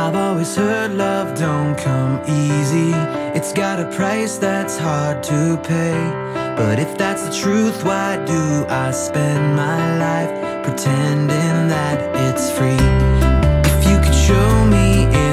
I've always heard love don't come easy. It's got a price that's hard to pay. But if that's the truth, why do I spend my life pretending that it's free? If you could show me